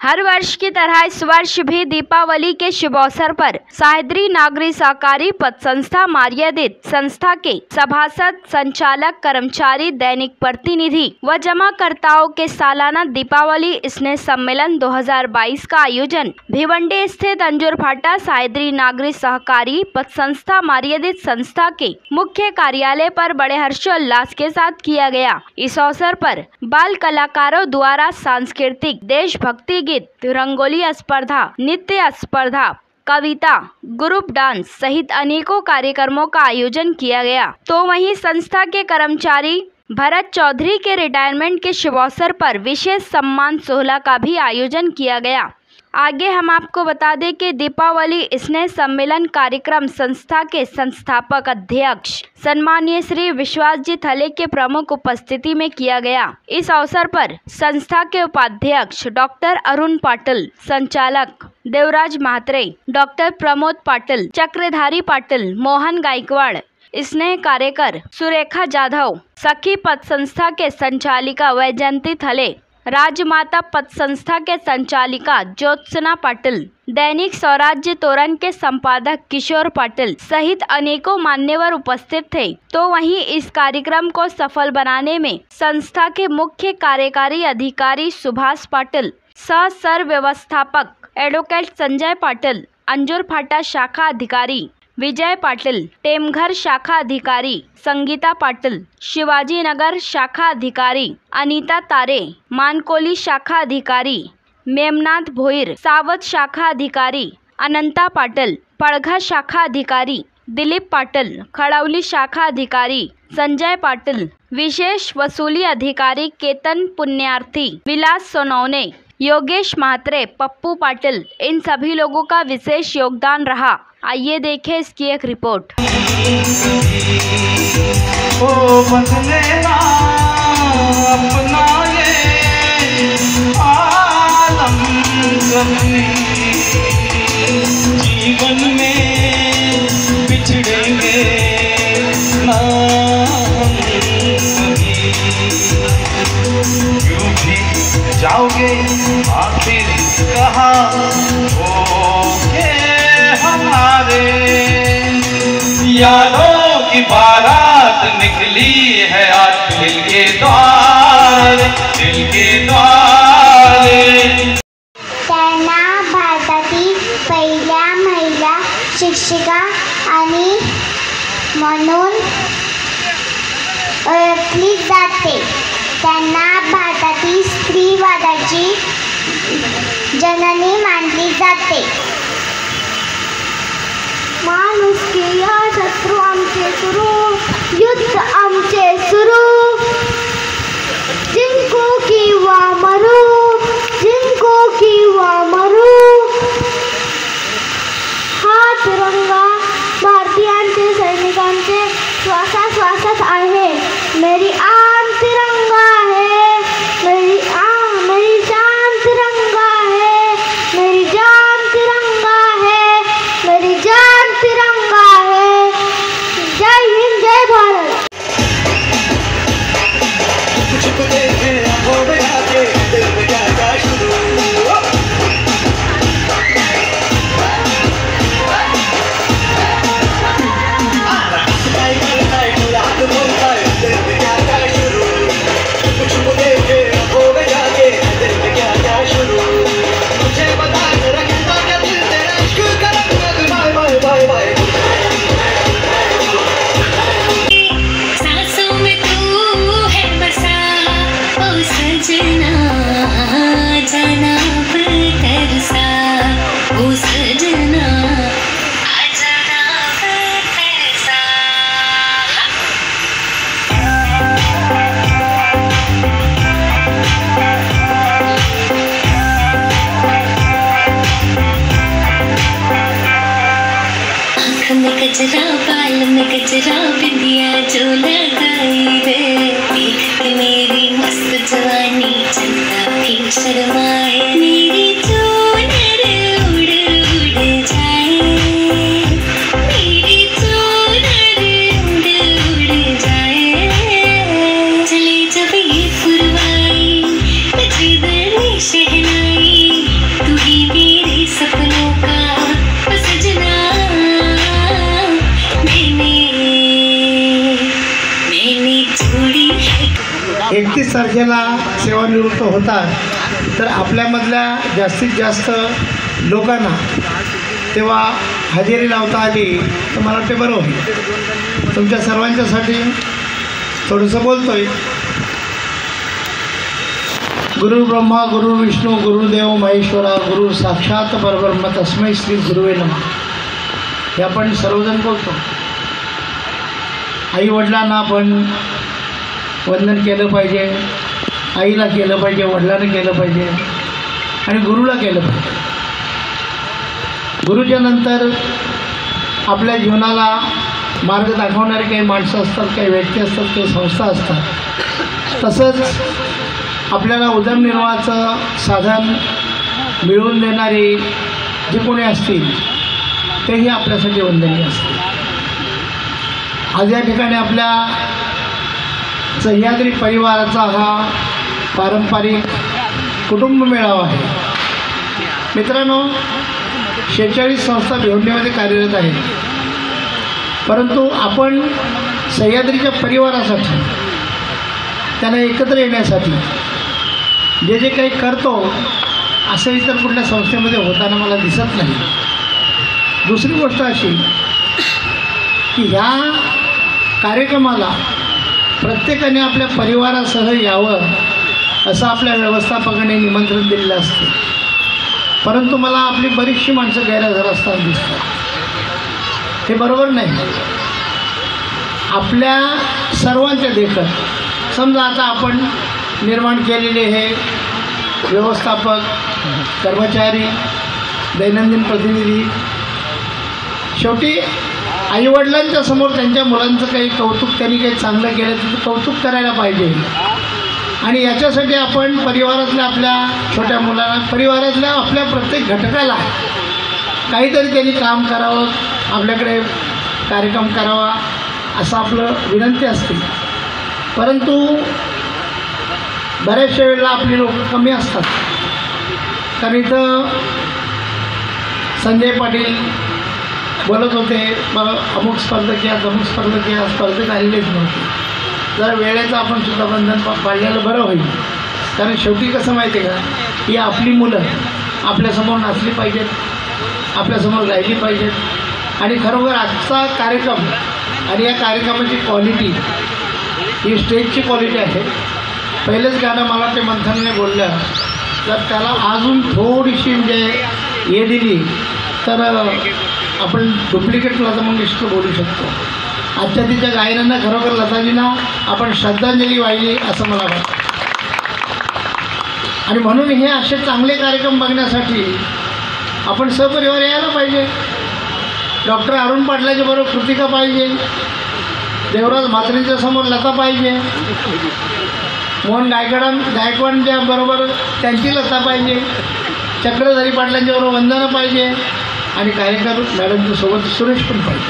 हर वर्ष की तरह इस वर्ष भी दीपावली के शुभ अवसर पर सह्याद्री नागरी सहकारी पत संस्था मर्यादित संस्था के सभासद, संचालक, कर्मचारी, दैनिक प्रतिनिधि व जमाकर्ताओं के सालाना दीपावली स्नेह सम्मेलन 2022 का आयोजन भिवंडी स्थित अंजूर फाटा सह्याद्री नागरी सहकारी पत संस्था मर्यादित संस्था के मुख्य कार्यालय पर बड़े हर्षोल्लास के साथ किया गया। इस अवसर पर बाल कलाकारों द्वारा सांस्कृतिक, देशभक्ति गीत, रंगोली स्पर्धा, नृत्य स्पर्धा, कविता, ग्रुप डांस सहित अनेकों कार्यक्रमों का आयोजन किया गया। तो वहीं संस्था के कर्मचारी भरत चौधरी के रिटायरमेंट के शुभ अवसर पर विशेष सम्मान सोहला का भी आयोजन किया गया। आगे हम आपको बता दें कि दीपावली स्नेह सम्मेलन कार्यक्रम संस्था के संस्थापक अध्यक्ष सम्मानीय श्री विश्वास जी थले के प्रमुख उपस्थिति में किया गया। इस अवसर पर संस्था के उपाध्यक्ष डॉक्टर अरुण पाटिल, संचालक देवराज महात्रे, डॉक्टर प्रमोद पाटिल, चक्रधारी पाटिल, मोहन गायकवाड़, स्नेह कार्यकर सुरेखा जाधव, सखी पत संस्था के संचालिका वैजयंती थले, राजमाता पत संस्था के संचालिका ज्योत्सना पाटिल, दैनिक स्वराज्य तोरण के संपादक किशोर पाटिल सहित अनेकों मान्यवर उपस्थित थे। तो वहीं इस कार्यक्रम को सफल बनाने में संस्था के मुख्य कार्यकारी अधिकारी सुभाष पाटिल, सह सर व्यवस्थापक एडवोकेट संजय पाटिल, अंजूर फाटा शाखा अधिकारी विजय पाटिल, टेमघर शाखा अधिकारी संगीता पाटिल, शिवाजी नगर शाखा अधिकारी अनीता तारे, मानकोली शाखा अधिकारी मेमनाथ भोईर, सावत शाखा अधिकारी अनंता पाटिल, पड़घा शाखा अधिकारी दिलीप पाटिल, खड़ौली शाखा अधिकारी संजय पाटिल, विशेष वसूली अधिकारी केतन पुण्यार्थी, विलास सोनौने, योगेश महात्रे, पप्पू पाटिल, इन सभी लोगों का विशेष योगदान रहा। आइए देखें इसकी एक रिपोर्ट। ओ बदलेगा अपना ये आलम कभी, जीवन में बिछड़ेंगे ना हम कभी, यूं भी जाओगे आखिर कहाँ होगे हमारे, यारों की बारात निकली है आज दिल के द्वार, दिल के द्वार। त्यांना भारतातील पहिल्या महिला शिक्षिका आणि म्हणून ओळखली जाते। त्यांना भारतातील स्त्रीवादाची जननी मानली जाते। माणुसकी या शत्रू आमचे सुरू, युद्ध आमचे सुरू, जिंको किंवा मरू, जिंको किंवा मरू। हा तिरंगा भारतीयांचे, सैनिकांचे श्वासाश्वासात आहे। मेरी आन तिरंगा है, मेरी शान तिरंगा है, मेरी जान तिरंगा है, मेरी जान तिरंगा है। जय हिंद, जय भारत। गजरा बाल में गजरा बिंदिया जो लगाई रे, देख के मेरी मस्त जवानी चलता भी शर्माए। मेरी चूनर उड़ उड़ जाए, मेरी चूनर उड़ उड़ जाए। चले जब ये फुरवाई बजदर शहनाई, तारखेला सेवानिवृत्त होतात तर आपल्यामधल्या जास्तीत जास्त लोकांना तेव्हा हजेरी लावता आली तर मला वाटते बरं होईल. तुमच्या सर्वांच्यासाठी थोडंसं बोलतो आहे. गुरु ब्रह्मा गुरु विष्णू गुरुदेव महेश्वरा गुरु साक्षात परब्रह्म तस्मै श्री गुरुवे नमः हे आपण सर्वजण बोलतो. आई वडिलांना आपण वंदन केलं पाहिजे, आईला केलं पाहिजे, वडिलांना केलं पाहिजे आणि गुरुला केलं पाहिजे. गुरुच्या नंतर आपल्या जीवनाला मार्ग दाखवणारे काही माणसं असतात, काही व्यक्ती असतात, काही संस्था असतात. तसंच आपल्याला उदरनिर्वाहाचं साधन मिळवून देणारे जे कोणी असतील तेही आपल्यासाठी वंदनीय असतील. आज या ठिकाणी आपल्या सह्याद्री परिवाराचा हा पारंपरिक कुटुंब मेळावा आहे. मित्रांनो, 46 संस्था भिवंडीमध्ये कार्यरत आहेत, परंतु आपण सह्याद्रीच्या परिवारासाठी त्यांना एकत्र येण्यासाठी जे जे काही करतो असं इतर कुठल्या संस्थेमध्ये होताना मला दिसत नाही. दुसरी गोष्ट अशी की ह्या कार्यक्रमाला प्रत्येकाने आपल्या परिवारासह यावं असं आपल्या व्यवस्थापकाने निमंत्रण दिलेलं असते, परंतु मला आपली बरीचशी माणसं गैरहजर असताना दिसतात. हे बरोबर नाही. आपल्या सर्वांच्या देखत समजा आता आपण निर्माण केलेले हे व्यवस्थापक, कर्मचारी, दैनंदिन प्रतिनिधी, शेवटी आईवडिलांच्या समोर त्यांच्या मुलांचं काही कौतुक, त्यांनी काही चांगलं केलं तर कौतुक करायला पाहिजे. आणि याच्यासाठी आपण परिवारातल्या आपल्या छोट्या मुलांना, परिवारातल्या आपल्या प्रत्येक घटकाला काहीतरी त्यांनी काम करावं, आपल्याकडे कार्यक्रम करावा असं आपलं विनंती असते. परंतु बऱ्याचशा वेळेला आपली लोक कमी असतात. कारण इथं संजय पाटील बोलत होते, मला अमुक स्पर्धक या तमुक स्पर्धक या स्पर्धेत आलेलेच नव्हते. जरा वेळेचं आपण सुद्धा बंधन पाळलेलं बरं होईल. कारण शेवटी कसं माहिती आहे का, ही आपली मुलं आपल्यासमोर नाचली पाहिजेत, आपल्यासमोर गायली पाहिजेत. आणि खरोखर आजचा कार्यक्रम आणि या कार्यक्रमाची क्वालिटी ही स्टेजची क्वालिटी आहे. पहिलंच गाणं मला ते मंथनने बोललं, तर त्याला अजून थोडीशी म्हणजे हे दिली तर आपण डुप्लिकेट लता मंगेशकर बोलू शकतो. आजच्या तिच्या गायनांना खरोखर लताजींना आपण श्रद्धांजली वाहिली असं मला वाटतं. आणि म्हणून हे असे चांगले कार्यक्रम बघण्यासाठी आपण सहपरिवार यायला पाहिजे. डॉक्टर अरुण पाटलाच्या बरोबर कृतिका पाहिजे, देवराज म्हात्रेंच्या समोर लता पाहिजे, मोहन गायकवाडांच्या बरोबर त्यांची लता पाहिजे, चक्रधारी पाटलांच्या बरोबर वंदना पाहिजे आणि कार्यक्रम मॅडमच्या सोबत सुरेश पण पाहिजे.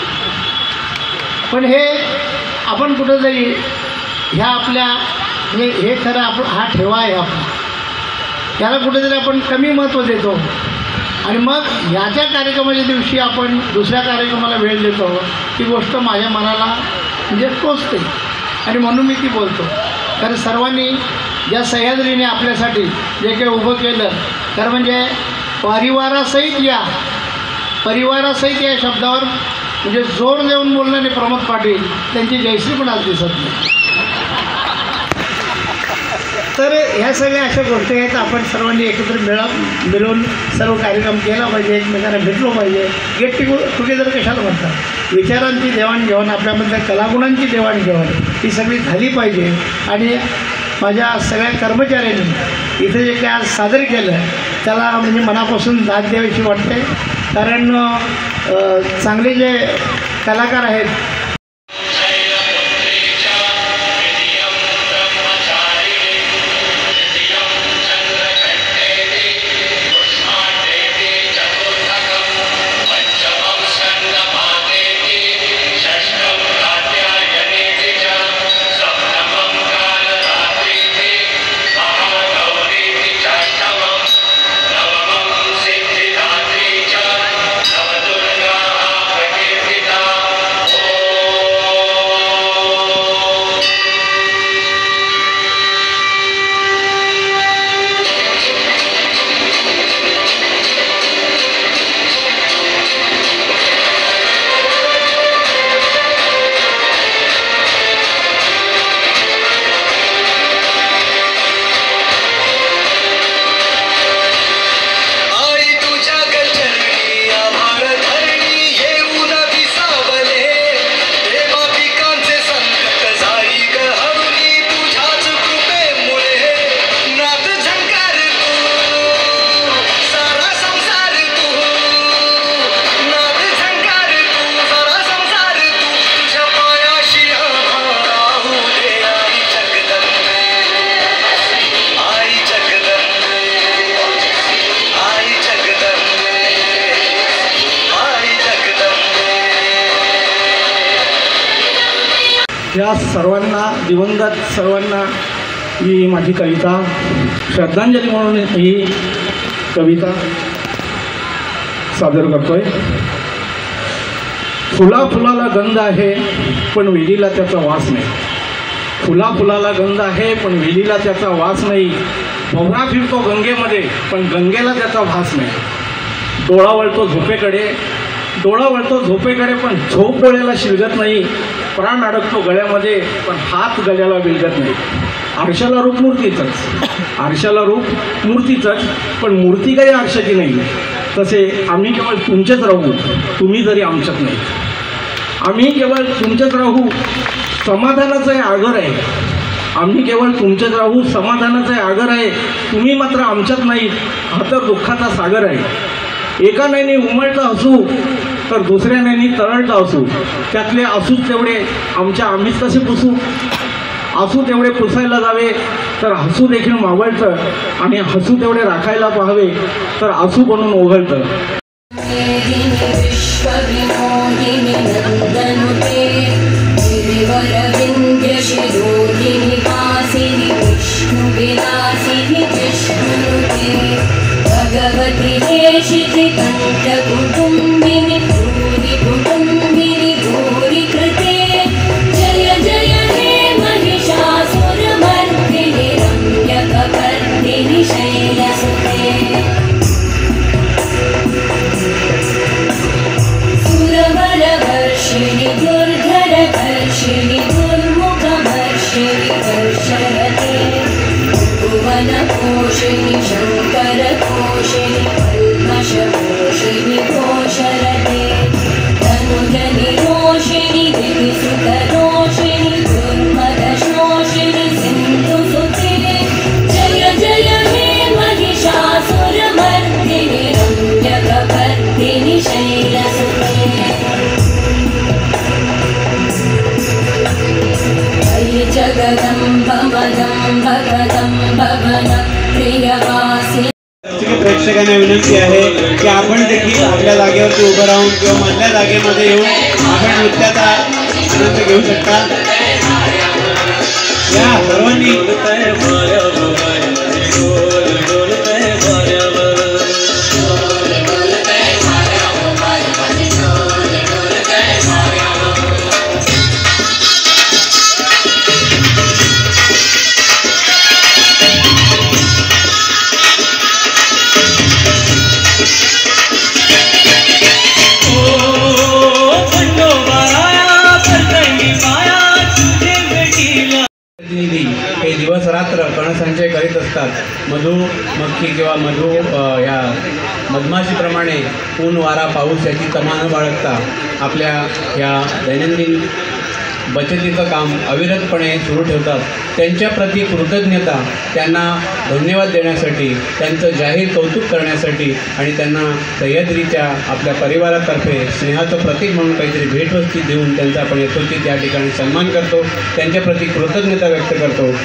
पण हे आपण कुठंतरी ह्या आपल्या हे खरं आपण हा ठेवा आहे आपला, त्याला कुठेतरी आपण कमी महत्त्व देतो. आणि मग ह्याच्या कार्यक्रमाच्या दिवशी आपण दुसऱ्या कार्यक्रमाला वेळ देतो. ती गोष्ट माझ्या मनाला म्हणजे टोचते आणि म्हणून मी ती बोलतो. कारण सर्वांनी ज्या सह्याद्रीने आपल्यासाठी जे काही उभं केलं, तर म्हणजे परिवारासहित या शब्दावर म्हणजे जोर देऊन बोलणारे प्रमोद पाटील, त्यांची जयश्री पण आज दिसत नाही. तर ह्या सगळ्या अशा गोष्टी आहेत. आपण सर्वांनी एकत्र मिळून सर्व कार्यक्रम केला पाहिजे, एकमेकांना भेटलो पाहिजे. गेट टुगेदर कशाला म्हणतात, विचारांची देवाणघेवाण, आपल्यामधल्या कलागुणांची देवाणघेवाण ही सगळी झाली पाहिजे. आणि माझ्या सगळ्या कर्मचाऱ्यांनी इथे जे काही आज सादर केलं त्याला म्हणजे मनापासून दाद द्यावीशी वाटते. कारण चांगले जे कलाकार आहेत, Oh या सर्वांना, दिवंगत सर्वांना ही माझी कविता श्रद्धांजली म्हणून ही कविता सादर करतोय. फुलाला गंध आहे पण वेलीला त्याचा वास नाही. फुलाला गंध आहे पण वेलीला त्याचा वास नाही. भोवरा फिरतो गंगेमध्ये पण गंगेला त्याचा भास नाही. डोळा वळतो झोपेकडे पण झोप डोळ्याला शिलगत नाही. प्राण अडकतो गळ्यामध्ये पण हात गळ्याला विलगत नाही. आरशाला रूप मूर्तीचंच पण मूर्ती काही आरशाची नाही. तसे आम्ही केवळ तुमचेच राहू, तुम्ही जरी आमच्यात नाही. आम्ही केवळ तुमचेच राहू, समाधानाचं आगर आहे. आम्ही केवळ तुमचेच राहू, समाधानाचं आगर आहे. तुम्ही मात्र आमच्यात नाही, हा तर दुःखाचा सागर आहे. एका नैनी उमळतं हसू तर दुसऱ्या नैनी तरळतं असू. त्यातले आसूच तेवढे आम्हीच तसे पुसू. आसू तेवढे पुसायला जावे तर हसू देखील मावळतं, आणि हसू तेवढे राखायला पाहावे तर आसू बनून ओघळतं. भगवती हेशिति कंठ कुटुंबिनी भूरि कुटुंबिनी भूरि कृते जय जय हे महिषासुरमर्दिनि रम्यकपर्दिनि शैलसुते. सुरवरवर्षिणि दुर्धरवर्षिणि दुर्मुखवर्षिणि वर्षरते. भुवनपोषिणि शङ्करपोषिणि कल्मषपोषिणि घोषरते. तनुजनि रोषिणि दिविसुतरोषिणि दुर्मदशोषिणि सिन्धुसुते. जय जय हे महिषासुरमर्दिनि रम्यकपर्दिनि शैलसुते. जगदम्ब मदम्ब कदम्ब वन प्रियवासी. प्रेक्षकांना विनंती आहे की आपण देखील आपल्या जागेवरती उभं राहून किंवा मधल्या जागेमध्ये येऊन आपण नृत्याचा आनंद घेऊ शकता. या सर्वांनी हे दिवस रात्र कणसंचय करीत असतात. मधुमक्खी किंवा या मधमाशीप्रमाणे ऊन वारा पाऊस याची तमा न बाळगता आपल्या या दैनंदिन बचतीचं काम अविरतपणे सुरू ठेवतात. त्यांच्याप्रती कृतज्ञता, त्यांना धन्यवाद देण्यासाठी, त्यांचं जाहीर कौतुक करण्यासाठी आणि त्यांना सह्याद्रीच्या आपल्या परिवारातर्फे स्नेहाचं प्रतीक म्हणून काहीतरी भेटवस्तू देऊन त्यांचा आपण यथोचित या ठिकाणी सन्मान करतो. त्यांच्याप्रती कृतज्ञता व्यक्त करतो.